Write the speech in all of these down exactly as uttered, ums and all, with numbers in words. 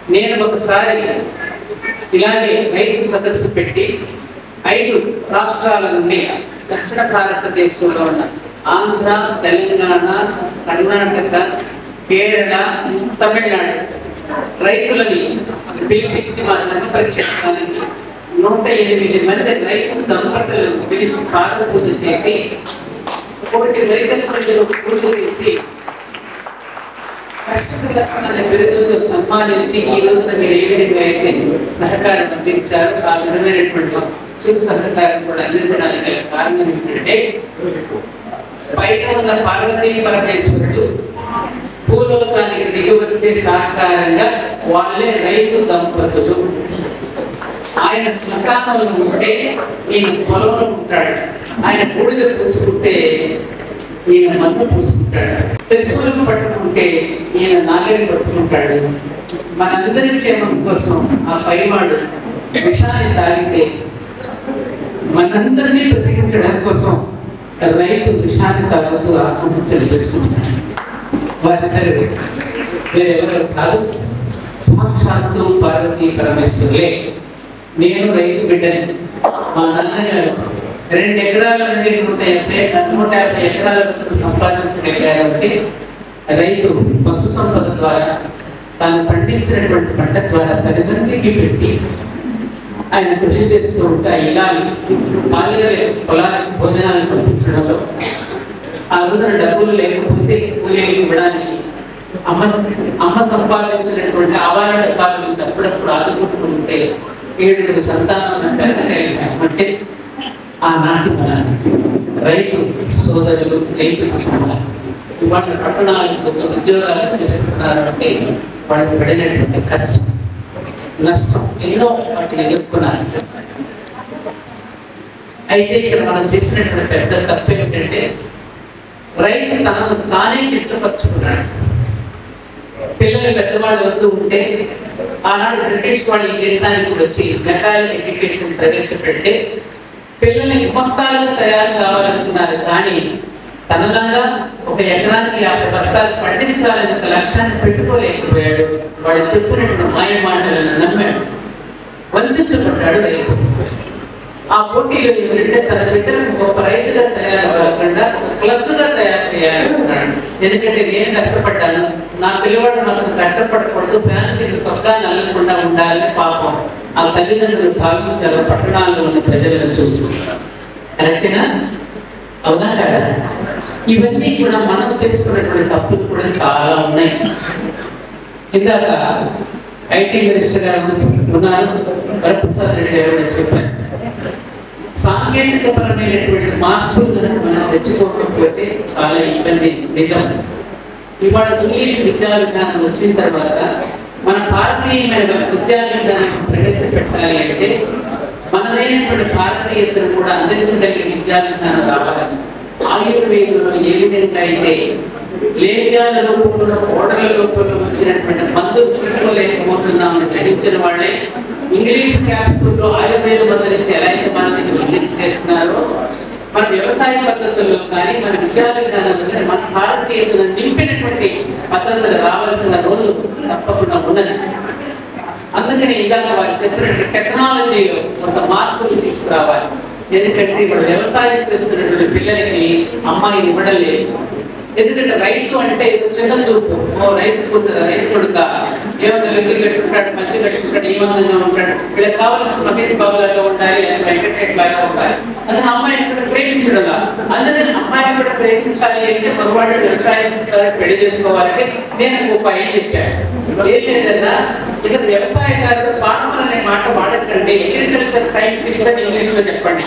నేను ఒకసారి ఇలాగే రైతు సదస్సు పెట్టి ఐదు రాష్ట్రాల నుండి దక్షిణ భారతదేశంలో ఉన్న ఆంధ్ర, తెలంగాణ, కర్ణాటక, కేరళ, తమిళనాడు రైతులని పిలిపించి వారిని పరీక్షించడానికి నూట ఎనిమిది మంది రైతు దంపతులను పిలిచి పాద పూజ చేసి కోటి రైతులు పూజ చేసి బిరుదులు సన్మానించి ఈ రోజున మీరు ఏ విధంగా అయితే సహకారం అందించారు ఆ విధమైనటువంటి చురు సహకారం కూడా అందించడానికి గల కారణం ఏంటంటే బయట ఉన్న పార్వతీ పరమేశ్వరుడు భూలోకానికి దిగి వస్తే సహకారంగా వాళ్ళే రైతు దంపతులు. ఆయన శ్మశానంలో ఉంటే ఈయన పొలంలో ఉంటాడు, ఆయన బూడిద పూసుకుంటే ఈయన మన్ను పూసుకుంటాడు, తెలుసులను పట్టుకుంటే ఈయన నాగరి పట్టుకుంటాడు. మనందరి క్షేమం కోసం ఆ పైవాడు విషాన్ని తాగితే మనందరినీ బ్రతికించడం కోసం రైతు విషాన్ని తాగుతూ ఆత్మహత్యలు చేసుకుంటున్నాడు. వారిద్దరు వేరెవరో కాదు, సాక్షాత్తు పార్వతీ పరమేశ్వరులే. నేను రైతు బిడ్డని. మా నాన్నగారు రెండు ఎకరాల నుండి నూట యాభై నూట యాభై ఎకరాల వరకు సంపాదించగలిగారు. అంటే రైతు పశు సంపద ద్వారా తాను పండించినటువంటి పంట ద్వారా పది మందికి పెట్టి ఆయన కృషి చేస్తూ ఉంటా. ఇలా బాల్య పొలానికి భోజనాలు పంపించడంలో ఆ రోజున డబ్బులు లేకపోతే కూలీలు ఇవ్వడానికి అమ్మ అమ్మ సంపాదించినటువంటి ఆవాల డబ్బాలు అప్పుడప్పుడు ఆదుకుంటుంటే ఏడుగురు సంతానం అంటే ఆనాటి మన రైతు సోదరులు రైతు ఇవాళ పట్టణాలకు కొంచెం ఉద్యోగాలు చేసుకుంటున్నారంటే వాళ్ళు పడినటువంటి కష్టం నష్టం ఎన్నో వాటిని ఎదుర్కొన్నారు. అయితే ఇక్కడ మనం చేసినటువంటి పెద్ద తప్పు ఏమిటంటే రైతు తనను తానే కించపరుచుకున్నాడు. పిల్లలు పెద్దవాళ్ళు వద్దు ఉంటే ఆనాడు బ్రిటిష్ వాళ్ళు ఈ దేశానికి వచ్చి మెకానికల్ ఎడ్యుకేషన్ ప్రవేశపెడితే పిల్లల్ని గుమస్తాలుగా తయారు కావాలనుకున్నారు. కానీ తనలాగా ఒక ఎకరానికి యాభై బస్తాలు పండించాలని ఒక లక్ష్యాన్ని పెట్టుకోలేకపోయాడు. వాడు చెప్పినటువంటి మాయ మాటలను నమ్మాడు, వంచబడ్డాడు రైతు. ఆ పోటీలో ఏమిటంటే తన బిడ్డలను గొప్ప రైతుగా తయారు కాకుండా ఒక క్లబ్గా తయారు చేయాలనుకున్నాడు. ఎందుకంటే నేను కష్టపడ్డాను, నా పిల్లవాడు నాకు కష్టపడకూడదు, ఫ్యాన్ కింద చొక్కా నల్లకుండా ఉండాలని పాపం ఆ తల్లిదండ్రులు భావించారు. పట్టణాల్లో ఉన్న ప్రజలను చూసుకుంటారు. కరెక్టేనా? అవునా కదా? ఇవన్నీ కూడా మనం చేసుకున్నటువంటి తప్పులు కూడా చాలా ఉన్నాయి. ఇందాక ఐటీ మినిస్టర్ గారు ఉన్నారు, వరప్రసాద్ రెడ్డి గారు చెప్పారు, సాంకేతిక పరమైనటువంటి మార్పులు కనుక మనం తెచ్చుకోకపోతే చాలా ఇబ్బంది. నిజం. ఇవాళ ఇంగ్లీష్ విద్యా విధానం వచ్చిన తర్వాత మన భారతీయమైన విద్యా విధానాన్ని ప్రవేశపెట్టాలి అంటే మనదైనటువంటి భారతీయతను కూడా అందించగలిగే విద్యా విధానం రావాలి. ఆయుర్వేదంలో ఏ విధంగా అయితే లేఖ్యాల రూపంలో ఓడల రూపంలో వచ్చినటువంటి మందులు చూసుకోలేకపోతున్నామని గ్రహించిన వాళ్ళే ఇంగ్లీష్ క్యాప్సూల్లో ఆయుర్వేద మందు నుంచి ఎలా అయితే మనకి విద్యను చేస్తున్నారో మన వ్యవసాయ పద్ధతుల్లో కానీ మన విద్యా విధానంలో కానీ మన భారతీయతను నింపినటువంటి పద్ధతులు రావాల్సిన రోజు తప్పకుండా ఉన్నది. అందుకని ఇందాక వారు చెప్పినట్టు టెక్నాలజీలో కొంత మార్పులు తీసుకురావాలి. ఎందుకంటే ఇప్పుడు వ్యవసాయం చేస్తున్నటువంటి పిల్లలకి అమ్మాయిని ఇవ్వడం లేదు. ఎందుకంటే రైతు అంటే చిన్న చూపు, ఓ రైతు కూతురు రైతు కొడుక ఏమన్నా వెలుగులు కట్టుకుంటాడు, మంచి కట్టుకుంటాడు, ఏమందంగా ఉంటాడు, వీళ్ళకి కావాల్సిన మహేష్ బాబు లాగా ఉండాలి, అది వెంకటేష్ లాగా ఉండాలి. అందుకని అమ్మాయిని కూడా ప్రేమించడంలా. అందుకని అమ్మాయిని కూడా ప్రేమించాలి అంటే మగవాడు వ్యవసాయం పెళ్లి చేసుకోవాలంటే నేను ఉపాయం చెప్పాను. ఏం లేదన్నా ఇక్కడ వ్యవసాయదారుడు ఫార్మర్ అనే మాట వాడకండి, అగ్రికల్చర్ సైంటిస్ట్ అని ఇంగ్లీష్ లో చెప్పండి.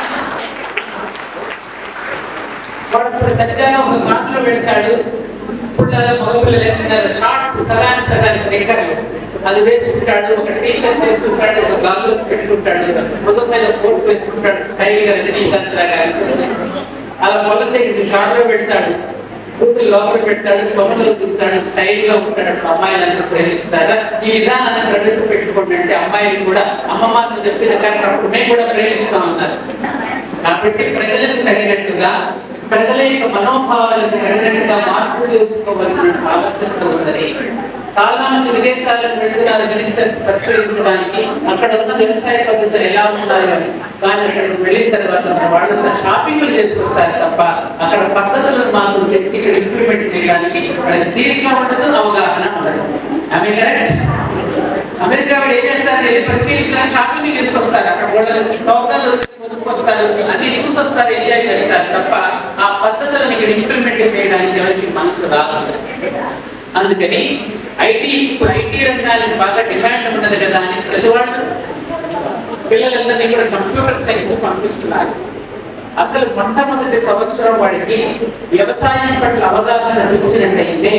వాడు పెద్దగా ఒక కార్లో వెళ్తాడు, పుల్లాల మగపిల్లలు వేసుకున్నారు, షార్ట్స్ సగానికి సగానికి నిక్కర్లు అది వేసుకుంటాడు, ఒక టీ షర్ట్ వేసుకుంటాడు, ఒక గాగుల్స్ పెట్టుకుంటాడు, మృగం మీద కోట్ వేసుకుంటాడు, స్టైల్ గా రజనీకాంత్లాగా అలా పొలం దగ్గర కార్లో పెడతాడు, కూతురు లోపల పెడతాడు, కొమ్మలో దిగుతాడు, స్టైల్ గా ఉంటాడు. అమ్మాయిలందరూ ప్రేమిస్తారా? ఈ విధానాన్ని ప్రవేశపెట్టుకోండి అంటే అమ్మాయిని కూడా అమ్మమ్మతో చెప్పిన కానీ అప్పుడు మేము కూడా ప్రేమిస్తా ఉన్నారు. కాబట్టి ప్రజలకు తగినట్టుగా ప్రజల యొక్క మనోభావాలకు తగినట్టుగా మార్పు చేసుకోవాల్సిన ఆవశ్యకత ఉన్నది. చాలా మంది విదేశాలకు వెళ్తున్నారు మినిస్టర్స్ పరిశీలించడానికి, అక్కడ ఉన్న వ్యవసాయ పద్ధతులు ఎలా ఉన్నాయి అని. కానీ అక్కడికి వెళ్ళిన తర్వాత వాళ్ళంతా షాపింగ్లు చేసుకొస్తారు తప్ప అక్కడ పద్ధతులను మాత్రం తెచ్చి ఇక్కడ ఇంప్లిమెంట్ చేయడానికి వాళ్ళకి తీరిక ఉండదు, అవగాహన ఉండదు. ఆమె కరెక్ట్. అమెరికా వాళ్ళు ఏం చేస్తారు, ఏది పరిశీలించాలని షాపింగ్ చేసుకొస్తారు, అక్కడ వాళ్ళు కొనుక్కొస్తారు, అన్ని చూసి వస్తారు, ఎంజాయ్ చేస్తారు తప్ప ఆ పద్ధతులను ఇక్కడ ఇంప్లిమెంట్ చేయడానికి ఎవరికి మనసు రాదు. అందుకని ఐటీ ఇప్పుడు ఐటీ రంగానికి బాగా డిమాండ్ ఉన్నది కదా అని ప్రతి వాళ్ళు పిల్లలందరినీ కూడా కంప్యూటర్ సైన్స్ పంపిస్తున్నారు. అసలు మొట్టమొదటి సంవత్సరం వాడికి వ్యవసాయం పట్ల అవగాహన లభించినట్టయితే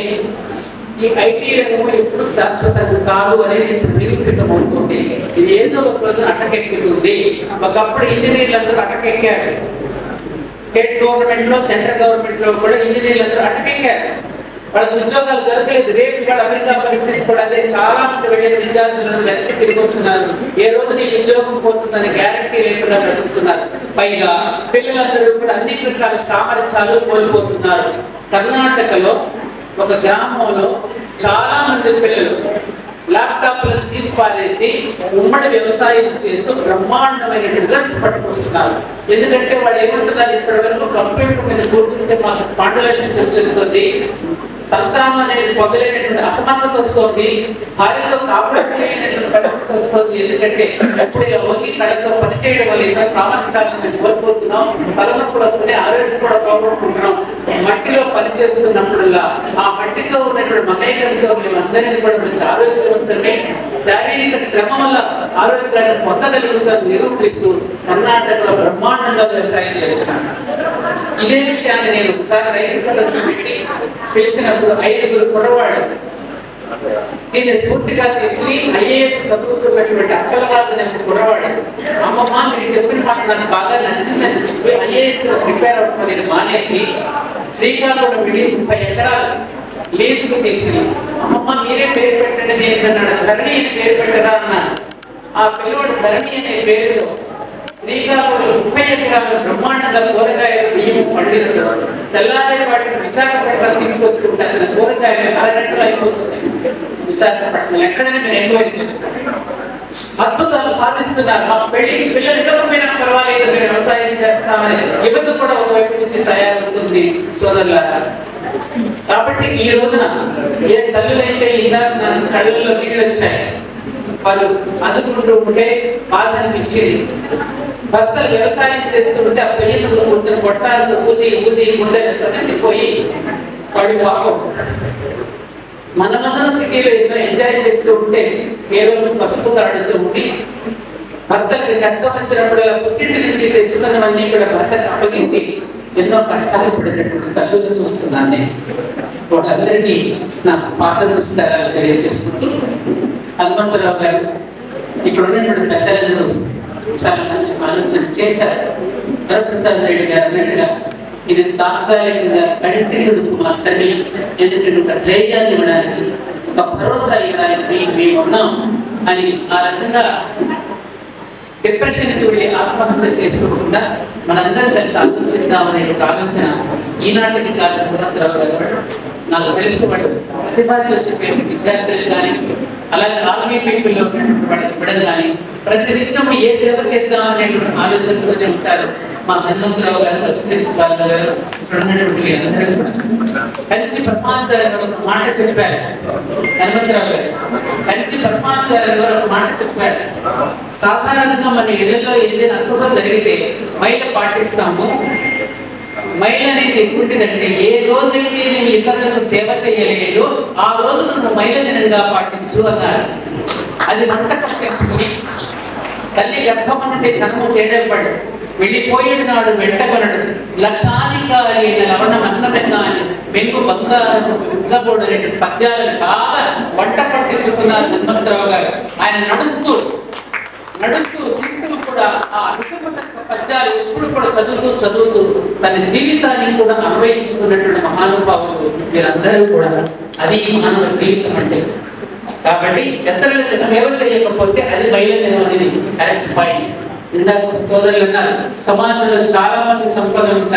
ఈ ఐటీ రంగం ఎప్పుడు శాశ్వతంగా కాదు అనేది నిరూపితం అవుతుంది. ఇది ఏదో ఒక రోజు అటకెక్కుతుంది. ఒకప్పుడు ఇంజనీర్లు అందరూ అటకెక్కారు. స్టేట్ గవర్నమెంట్ లో సెంట్రల్ గవర్నమెంట్ లో కూడా ఇంజనీర్లు అందరూ అటకెక్కారు. వాళ్ళకి ఉద్యోగాలు దొరకలేదు. రేపు కూడా అమెరికా పరిస్థితి కూడా అదే. చాలా మంది వెళ్ళిన విద్యార్థులను వెనక్కి తిరిగి వస్తున్నారు. ఏ రోజు నీ ఉద్యోగం పోతుందని గ్యారంటీ లేకుండా బ్రతుకుతున్నారు. పైగా పిల్లలందరూ కూడా అన్ని రకాల సామర్థ్యాలు కోల్పోతున్నారు. కర్ణాటకలో ఒక గ్రామంలో చాలా మంది పిల్లలు ల్యాప్టాప్లను తీసుకుపారేసి ఉమ్మడి వ్యవసాయం చేస్తూ బ్రహ్మాండమైన రిజల్ట్స్ పట్టుకొస్తున్నారు. ఎందుకంటే వాళ్ళు ఏమంటున్నారు, ఇప్పటి వరకు కంప్యూటర్ మీద కూర్చుంటే మాకు స్పాండిలైసిస్ వచ్చేస్తుంది, సంతానం అనేది పొందలేనటువంటి అసమర్థత వస్తుంది, భార్యతో కాపురం చేయలేనటువంటి పరిస్థితి వస్తుంది. ఎందుకంటే ఎప్పుడే ఓకి కళతో పనిచేయడం వల్ల ఇంకా సామర్థ్యాలను మేము కోల్పోతున్నాం, తలనొప్పులు వస్తుంది, ఆరోగ్యం కూడా పోగొట్టుకుంటున్నాం. మట్టిలో పనిచేస్తున్నప్పుడల్లా ఆ మట్టితో ఉన్నటువంటి మమేకంతో మేమందరినీ కూడా మంచి ఆరోగ్యవంతమే, శారీరక శ్రమ వల్ల ఆరోగ్యాన్ని పొందగలుగుతాం నిరూపిస్తూ కర్ణాటకలో బ్రహ్మాండంగా వ్యవసాయం చేస్తున్నాను. ఇదే విషయాన్ని నేను ఒకసారి రైతు సదస్సు పెట్టి పిలిచినప్పుడు ఐదుగురు కుర్రవాళ్ళు దీన్ని స్ఫూర్తిగా తీసుకుని ఐఏఎస్ చదువుతున్నటువంటి అక్కలరాజు అనే కుర్రవాడు, అమ్మమ్మ మీరు చెప్పిన మాట నాకు బాగా నచ్చిందని చెప్పి ఐఏఎస్ లో ప్రిపేర్ అవ్వడం మానేసి శ్రీకాకుళం వెళ్ళి ముప్పై ఎకరాలు లీజుకు తీసుకుని అమ్మమ్మ మీరే పేరు పెట్టండి నేను ధరణి అని పేరు పెట్టరా అన్నాను. ఆ పిల్లవాడు ధరణి అనే పేరుతో శ్రీకాకుళం ముప్పై ఎకరాలు బ్రహ్మాండంగా కూరగాయలు బియ్యం పండిస్తారు. తెల్లారి వాటికి విశాఖపట్నం తీసుకొస్తుంటారు. తన కూరగాయలు అరగంటలో అయిపోతుంది. విశాఖపట్నం ఎక్కడైనా మీరు ఎంక్వైరీ చేసుకుంటారు. అద్భుతాలు సాధిస్తున్నారు. మా పెళ్లి పిల్లలు ఇవ్వకపోయినా పర్వాలేదు, మీరు వ్యవసాయం చేస్తామని యువత కూడా ఒకవైపు నుంచి తయారవుతుంది సోదరులారా. కాబట్టి ఈ రోజున ఏ తల్లులైతే ఇలా నా కళ్ళల్లో నీళ్ళు వచ్చాయి, వాళ్ళు అందుకుంటూ ఉంటే బాధ అనిపించింది. భర్తలు వ్యవసాయం చేస్తుంటే ఆ పెళ్లిలో వచ్చిన కొట్టాలతో ఊది ఊది గుండెలు కలిసిపోయి వాడి పాపం మనమందరం సిటీలో ఏదో ఎంజాయ్ చేస్తూ ఉంటే కేవలం పసుపు తాడుతూ ఉండి భర్తలకి కష్టం వచ్చినప్పుడు పుట్టింటి నుంచి తెచ్చుకున్నవన్నీ కూడా భర్తకు అప్పగించి ఎన్నో కష్టాలు పడినటువంటి తల్లులు చూస్తున్నాను నేను. వాళ్ళందరికీ నాకు పాత నమస్కారాలు తెలియజేసుకుంటూ హనుమంతరావు గారు ఇక్కడ ఉన్నటువంటి పెద్దలందరూ చాలా మంచి ఆలోచన చేశారు. వరప్రసాద్ రెడ్డి గారు అన్నట్టుగా ఇది తాత్కాలికంగా కంటిన్యూకు మాత్రమే. ఎందుకంటే ఒక ధైర్యాన్ని ఇవ్వడానికి, ఒక భరోసా ఇవ్వడానికి మేము ఉన్నాం అని ఆ రకంగా డిప్రెషన్కి వెళ్ళి ఆత్మహత్య చేసుకోకుండా మనందరం కలిసి ఆలోచిద్దామనే ఒక ఆలోచన ఈనాటికి కాదు. హనుమంతరావు గారు నాకు తెలిసిన వాడు ప్రతిభాశాలు చెప్పేసి విద్యార్థులు కానీ అలాగే ఆర్మీ పీపుల్లో ఉన్నటువంటి వాళ్ళకి ఇవ్వడం కానీ ప్రతినిత్యం ఏ సేవ చేద్దాం అనేటువంటి ఆలోచనతోనే ఉంటారు. మా హనుమంతరావు గారు, లక్ష్మీ సుబ్బారావు గారు, ఇక్కడ ఉన్నటువంటి అందరూ కూడా కంచి పరమాచార్య గారు ఒక మాట చెప్పారు. హనుమంతరావు గారు కంచి పరమాచార్య గారు ఒక మాట చెప్పారు. సాధారణంగా మన ఇళ్లలో ఏదైనా అశుభం జరిగితే మైల పాటిస్తాము. మైల అనేది ఎప్పుడుంటుందంటే ఏ రోజైతే నేను ఇతరులకు సేవ చేయలేదు ఆ రోజు నువ్వు మైల దినంగా పాటించు అన్నారు. అది వంట పట్టించుకుని తల్లి గర్భం అంటే ధనము తేడపడు వెళ్ళిపోయేడు నాడు వెంటబడడు లక్షాధికారి లవణ అన్నదంగా అని వెంకు బంగారం వెంకబోడు అనే పద్యాలను బాగా వంట పట్టించుకున్నారు హనుమంతరావు గారు. ఆయన నడుస్తూ నడుస్తూ తింటూ కూడా ఆ విషపద పద్యాలు ఎప్పుడు కూడా చదువుతూ చదువుతూ తన జీవితాన్ని కూడా అన్వయించుకున్నటువంటి మహానుభావులు మీరందరూ కూడా. అది మానవ జీవితం అంటే. కాబట్టి ఇతరులకు సేవ చేయకపోతే అది బయలుదేరం అనేది కరెక్ట్ పాయింట్. ఇందాక సోదరులు ఉన్నారు, సమాజంలో చాలా మంది సంపదలు ఉంటారు,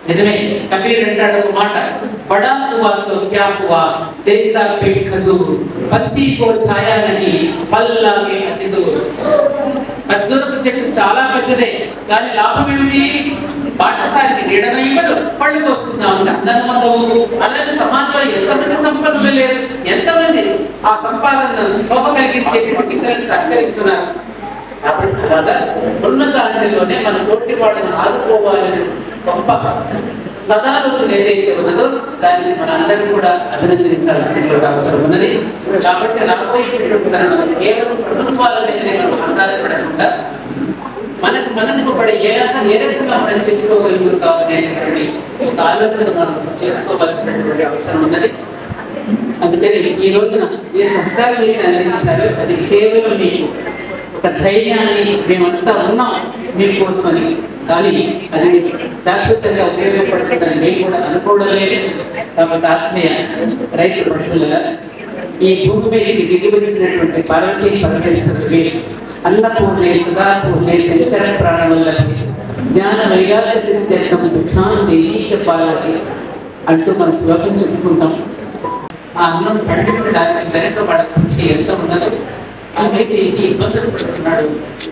నిజమే, కబీర్ అంటాడు ఒక మాట, బడా హువా తో క్యా హువా జైసా పేట్ ఖజూర్ పత్తి కో ఛాయా నహీ పల్లాగే అతి దూర్. ఖర్జూరపు చెట్టు చాలా పెద్దదే, కానీ లాభం ఏమిటి? బాటసారికి నీడను ఇవ్వదు, పళ్ళు కోసుకుందాం అంటే అందంగా ఉండవు. అలాగే సమాజంలో ఎంతమంది సంపన్నులు లేరు, ఎంతమంది ఆ సంపాదనను శోభ కలిగించేటువంటి ఇతరులు సహకరిస్తున్నారు. కాబట్టి అలాగా ఉన్నతాంటిలోనే మన తోటి వాళ్ళని ఆదుకోవాలని గొప్ప సదాలోచన ఏదైతే ఉన్నదో దాన్ని మన అందరూ కూడా అభినందించాల్సినటువంటి అవసరం ఉన్నది. కాబట్టి రాబోయేటువంటి మనం కేవలం ప్రభుత్వాల మీద మనం ఆధారపడకుండా మనకు మనకు పడే ఏ ఏ రకంగా మనం చేసుకోగలుగుతాం అనేటువంటి ఒక ఆలోచన మనం చేసుకోవాల్సినటువంటి అవసరం ఉన్నది. అందుకని ఈ రోజున ఏ సహకారం మీకు అందించారో అది కేవలం మీకు ఒక ధైర్యాన్ని, మేమంతా ఉన్నాం మీకోసమని, కానీ అది శాశ్వతంగా ఉపయోగపడుతుందని నేను కూడా అనుకోవడం లేదు. కాబట్టి ఆత్మీయ రైతు పట్టుల ఈ భూమి మీదకి దిగి వచ్చినటువంటి పార్వతీ పరమేశ్వరుడి అన్నపూర్ణే సదాపూర్ణే శంకర ప్రాణవల్లభి జ్ఞాన వైరాగ్య సిద్ధ్యర్థం దుఃఖాన్ని చెప్పాలని అంటూ మనం శ్లోకం చెప్పుకుంటాం. ఆ అన్నం పండించడానికి వెనకబడ కృషి ఎంత ఉన్నదో ఆమెకి ఇబ్బందులు పడుతున్నాడు.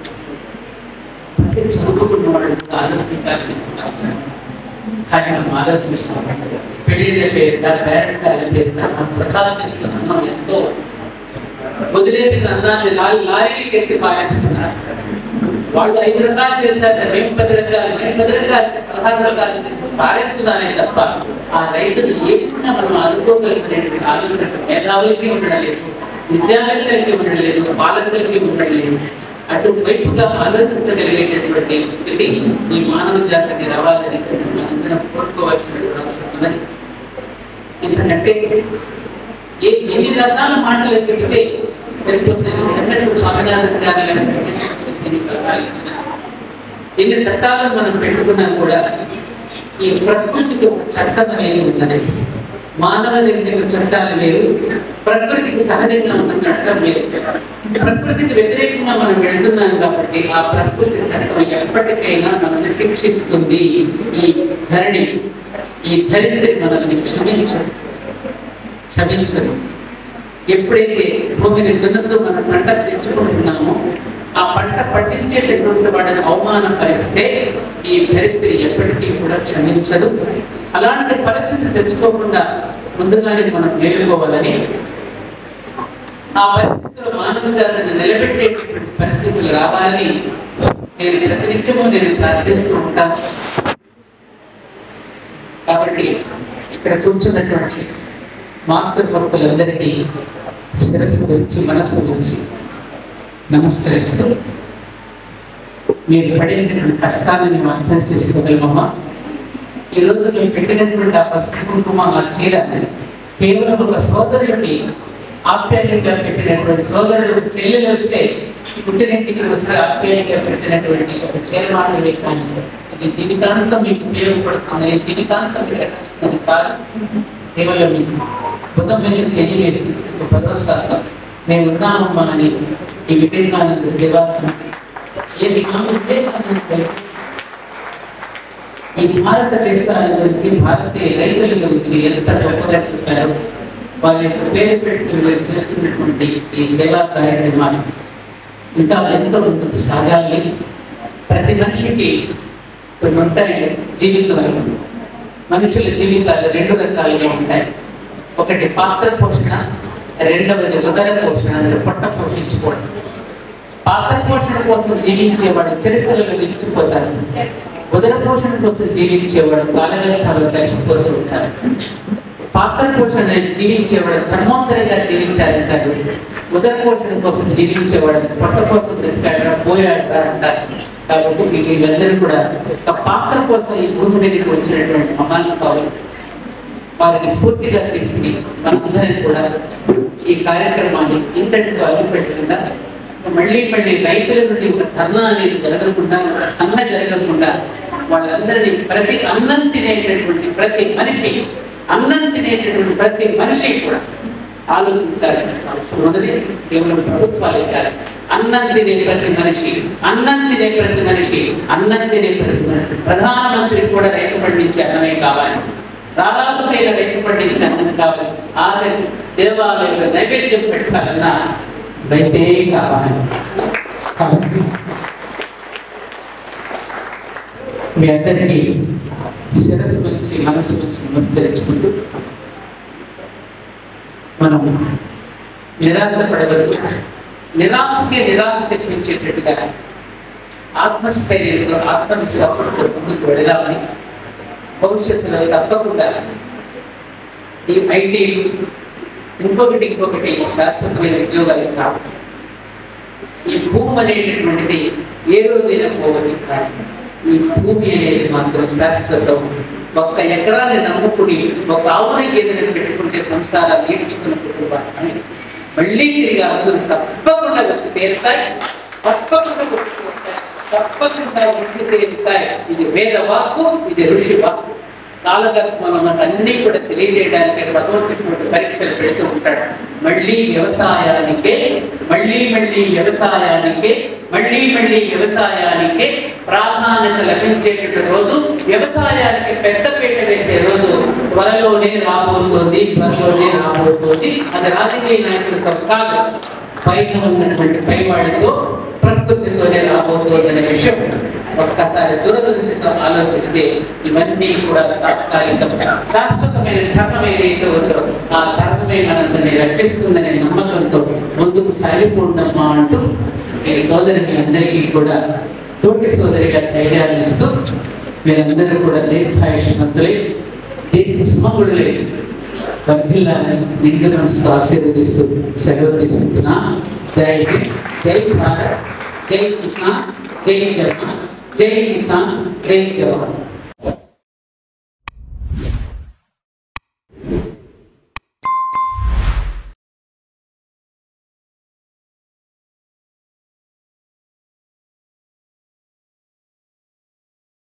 అంటే చదువుకున్న వాళ్ళు ఆలోచించాల్సిన అవసరం. కానీ మనం ఆలోచించుకోవాలి, పెళ్లి పేరుట పేరెంట్ పేరుట మనం ప్రకారం చేస్తున్న అన్నం ఎంతో వదిలేసిన అన్నాన్ని లారీ లారీకి ఎత్తి పారేస్తున్నారు. వాళ్ళు ఐదు రకాలు చేస్తారు, మేము పది రకాలు మేము పది రకాలు పదహారు రకాలు పారేస్తున్నారే తప్ప ఆ రైతులు ఏ విధంగా మనం అనుకోగలిగినటువంటి ఆలోచన మేధావులకి ఉండడం లేదు, విద్యావేత్తలకి ఉండడం లేదు, పాలకులకి ఉండడం లేదు. అటువైపుగా ఆలోచించగలిగేటటువంటి స్థితి ఈ మానవ జాతికి రావాలని మనందరం కోరుకోవాల్సినటువంటి అవసరం ఉన్నది. ఎందుకంటే ఏ ఎన్ని రకాల మాటలు చెబితే ఎంఎస్ స్వామినాథన్ గారి ఎన్ని చట్టాలను మనం పెట్టుకున్నా కూడా ఈ ప్రకృతికి ఒక చట్టం అనేది ఉన్నది. మానవ నిర్మిత చట్టాలు వేరు, ప్రకృతికి సహజంగా ఉన్న చట్టం వేరు. ప్రకృతికి వ్యతిరేకంగా మనం వెళ్తున్నాం కాబట్టి ఆ ప్రకృతి చట్టం ఎప్పటికైనా మనల్ని శిక్షిస్తుంది. ఈ ధరణి ఈ ధరిత్రి మనల్ని క్షమించదు క్షమించదు ఎప్పుడైతే భూమిని దున్నుతూ మనం పంట తెచ్చుకుంటున్నామో ఆ పంట పండించేటటువంటి వాడిని అవమానపరిస్తే ఈ ధరిత్రి ఎప్పటికీ కూడా క్షమించదు. అలాంటి పరిస్థితి తెచ్చుకోకుండా ముందుగానే మనం నేర్చుకోవాలని, ఆ పరిస్థితుల్లో మానవ జాతిని నిలబెట్టేటువంటి పరిస్థితులు రావాలని నేను ప్రతినిత్యము నేను ప్రార్థిస్తూ ఉంటాను. కాబట్టి ఇక్కడ కూర్చున్నటువంటి మాతృభక్తులందరికీ శిరస్సు నుంచి మనస్సు నుంచి నమస్కరిస్తూ, మీరు పడినటువంటి కష్టాన్ని మేము అర్థం చేసుకోగలమమ్మా. ఈరోజు మేము పెట్టినటువంటి ఆ పసుపు కుంకుమ ఆ చీర కేవలం ఒక సోదరుడికి ఆప్యాయంగా పెట్టినటువంటి, సోదరుడు చెల్లెలు వస్తే పుట్టినటికి వస్తే ఆప్యాయంగా పెట్టినటువంటి ఒక చీర మాత్రమే, కానీ ఇది జీవితాంతం మీకు ఉపయోగపడుతుంది, జీవితాంతం మీకు రక్షిస్తుంది కాదు. కేవలం మీకు భుజం మీద చెయ్యి వేసి ఒక భరోసాగా మేము ఉన్నామమ్మా అని ఈ వివేకానంద సేవాసనం ఏ స్వామి ఈ భారతదేశాల గురించి, భారతీయ రైతుల గురించి ఎంత గొప్పగా చెప్పారో, వాళ్ళ యొక్క పేరు పెట్టి చేస్తున్నటువంటి ఈ సేవా కార్యక్రమాలు ఇంకా ఎంతో ముందుకు సాగాలి. ప్రతి మనిషికి కొన్ని ఉంటాయి జీవితాలు. మనుషుల జీవితాలు రెండు రకాలుగా ఉంటాయి. ఒకటి పాత్ర పోషణ, రెండవది ఉదర పోషణ, పొట్ట పోషించుకోవడం. పాత్ర పోషణ కోసం జీవించేవాడు చరిత్రలో నిలిచిపోతారు, ఉదర పోషణ కోసం జీవించేవాడు కాలగర్భాలు కలిసిపోతూ ఉంటారు. పాత్ర పోషణ జీవించేవాడు ధర్మోత్తరంగా జీవించాలంటారు, ఉదర పోషణ కోసం జీవించేవాడు పొట్ట కోసం బ్రతికాడ పోయాడు అంటారు. కాబట్టి వీళ్ళందరూ కూడా పాత్ర కోసం ఈ భూమి మీదకి వచ్చినటువంటి మహానుభావులు, వారిని స్ఫూర్తిగా తీసుకుని మనందరం కూడా ఈ కార్యక్రమాన్ని ఇంతటితో అగిపెట్టకుండా మళ్ళీ మళ్ళీ రైతుల నుండి ఒక ధర్నా అనేది జరగకుండా, ఒక సమ్మె జరగకుండా వాళ్ళందరినీ ప్రతి అన్నం తినేటటువంటి ప్రతి మనిషి అన్నం తినేటటువంటి ప్రతి మనిషి కూడా ఆలోచించాల్సిన అవసరం ఉన్నది. కేవలం ప్రభుత్వాలు కాదు, అన్నం తినే ప్రతి మనిషి అన్నం తినే ప్రతి మనిషి అన్నం తినే ప్రతి మనిషి ప్రధానమంత్రి కూడా రైతు పండించే అన్నమే కావాలి, రారాజుకైన రైతు పండించే అన్నం కావాలి, ఆఖరి దేవాలయంలో నైవేద్యం పెట్టాలన్నా రైతే కావాలి. మీ అందరికీ శిరస్సు నుంచి మనసు నుంచి నమస్కరించుకుంటూ మనం నిరాశ పడవద్దు, నిరాశకి నిరాశ తెప్పించేటట్టుగా ఆత్మస్థైర్యంతో ఆత్మవిశ్వాసంతో ముందుకు వెళదామని, భవిష్యత్తులో తప్పకుండా ఈ ఐటీలు ఇంకొకటి ఇంకొకటి శాశ్వతమైన ఉద్యోగాలు కావు. ఈ భూమి అనేటటువంటిది ఏ రోజైనా పోవచ్చు, కానీ ఈ భూమి అనేది మాత్రం శాశ్వతం. ఒక్క ఎకరాన్ని నమ్ముకుని ఒక ఆవుని గేదెని పెట్టుకుంటే సంసారాలు ఈడ్చుకున్న కుటుంబాన్ని మళ్ళీ తిరిగి అందుకు తప్పకుండా వచ్చి తీరుతాయి, తప్పకుండా వచ్చి తీరుతాయి, తప్పకుండా వచ్చి తీరుతాయి. ఇది వేద వాక్కు, ఇది ఋషి వాక్కు. కాలగర్భంలో మనకు అన్ని కూడా తెలియజేయడానికి భగవంతుడు పరీక్షలు పెడుతూ ఉంటాడు. మళ్ళీ వ్యవసాయానికే మళ్ళీ మళ్ళీ వ్యవసాయానికే మళ్ళీ మళ్ళీ వ్యవసాయానికే ప్రాధాన్యత లభించేటువంటి రోజు, వ్యవసాయానికి పెద్దపీట వేసే రోజు త్వరలోనే రాబోతోంది, త్వరలోనే రాబోతోంది. అది రాజకీయ నాయకులతో కాదు, పైన ఉన్నటువంటి పైవాడితో ప్రకృతితోనే రాబోతోంది అనే విషయం ఒక్కసారి దురదృష్టితో ఆలోచిస్తే ఇవన్నీ కూడా తాత్కాలిక. శాశ్వతమైన ధర్మం ఏదైతే ఉందో ఆ ధర్మమే మనందరినీ రక్షిస్తుందనే నమ్మకంతో ముందుకు సాగిపోండమ్మా అంటూ ఈ సోదరికి అందరికీ కూడా తోటి సోదరిగా ధైర్యాన్ని ఇస్తూ మీరందరూ కూడా దీర్ఘాయుష్మంతులై దీర్ఘ సుమగుడులై వర్ధిల్లాలని నిండు మనసుతో ఆశీర్వదిస్తూ సెలవు తీసుకుంటున్నా. జై హింద్, జై భారత్, జై కిసాన్, జై జవాన్, జై కిసాన్, జై జవాన్.